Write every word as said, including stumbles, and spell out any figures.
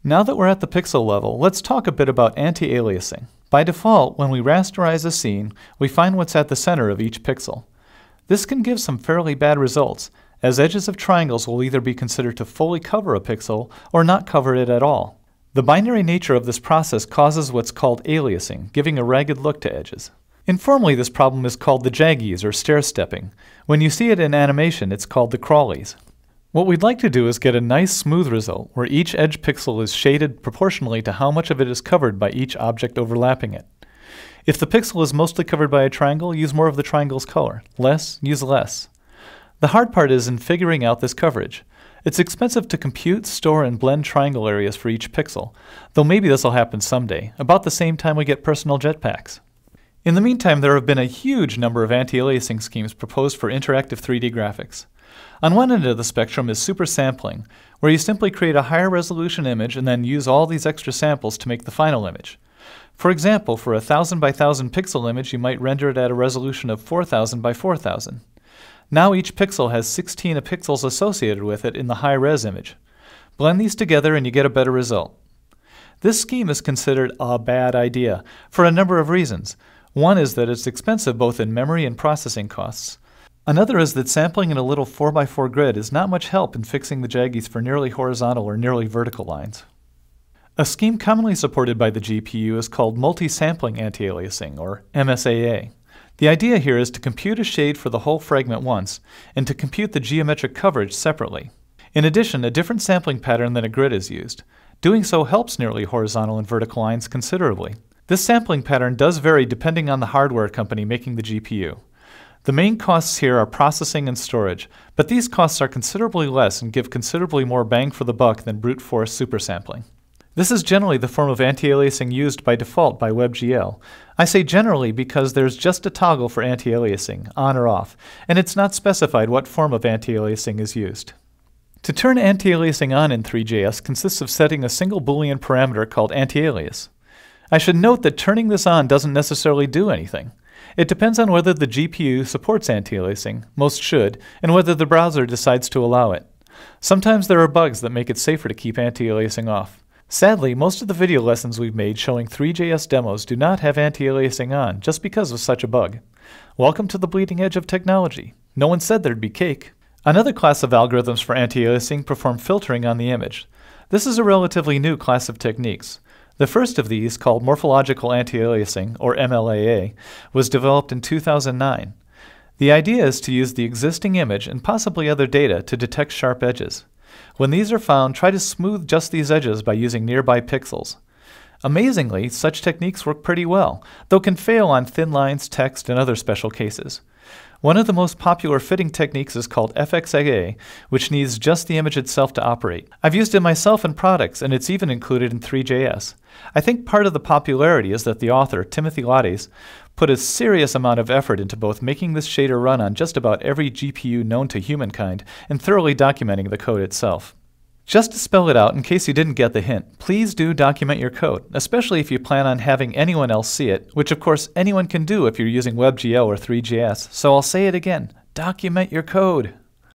Now that we're at the pixel level, let's talk a bit about anti-aliasing. By default, when we rasterize a scene, we find what's at the center of each pixel. This can give some fairly bad results, as edges of triangles will either be considered to fully cover a pixel or not cover it at all. The binary nature of this process causes what's called aliasing, giving a ragged look to edges. Informally, this problem is called the jaggies or stair-stepping. When you see it in animation, it's called the crawlies. What we'd like to do is get a nice smooth result where each edge pixel is shaded proportionally to how much of it is covered by each object overlapping it. If the pixel is mostly covered by a triangle, use more of the triangle's color. Less, use less. The hard part is in figuring out this coverage. It's expensive to compute, store, and blend triangle areas for each pixel, though maybe this will happen someday, about the same time we get personal jetpacks. In the meantime, there have been a huge number of anti-aliasing schemes proposed for interactive three D graphics. On one end of the spectrum is super sampling, where you simply create a higher resolution image and then use all these extra samples to make the final image. For example, for a one thousand by one thousand pixel image, you might render it at a resolution of four thousand by four thousand. Now each pixel has sixteen pixels associated with it in the high-res image. Blend these together and you get a better result. This scheme is considered a bad idea for a number of reasons. One is that it's expensive both in memory and processing costs. Another is that sampling in a little four by four grid is not much help in fixing the jaggies for nearly horizontal or nearly vertical lines. A scheme commonly supported by the G P U is called multi-sampling anti-aliasing, or M S A A. The idea here is to compute a shade for the whole fragment once, and to compute the geometric coverage separately. In addition, a different sampling pattern than a grid is used. Doing so helps nearly horizontal and vertical lines considerably. This sampling pattern does vary depending on the hardware company making the G P U. The main costs here are processing and storage, but these costs are considerably less and give considerably more bang for the buck than brute force supersampling. This is generally the form of anti-aliasing used by default by WebGL. I say generally because there's just a toggle for anti-aliasing, on or off, and it's not specified what form of anti-aliasing is used. To turn anti-aliasing on in three J S consists of setting a single Boolean parameter called anti-alias. I should note that turning this on doesn't necessarily do anything. It depends on whether the G P U supports anti-aliasing, most should, and whether the browser decides to allow it. Sometimes there are bugs that make it safer to keep anti-aliasing off. Sadly, most of the video lessons we've made showing three J S demos do not have anti-aliasing on just because of such a bug. Welcome to the bleeding edge of technology. No one said there'd be cake. Another class of algorithms for anti-aliasing perform filtering on the image. This is a relatively new class of techniques. The first of these, called Morphological Anti-Aliasing, or M L A A, was developed in two thousand nine. The idea is to use the existing image and possibly other data to detect sharp edges. When these are found, try to smooth just these edges by using nearby pixels. Amazingly, such techniques work pretty well, though can fail on thin lines, text, and other special cases. One of the most popular fitting techniques is called F X A A, which needs just the image itself to operate. I've used it myself in products, and it's even included in three J S. I think part of the popularity is that the author, Timothy Lattes, put a serious amount of effort into both making this shader run on just about every G P U known to humankind and thoroughly documenting the code itself. Just to spell it out, in case you didn't get the hint, please do document your code, especially if you plan on having anyone else see it, which of course anyone can do if you're using WebGL or three J S, so I'll say it again, document your code.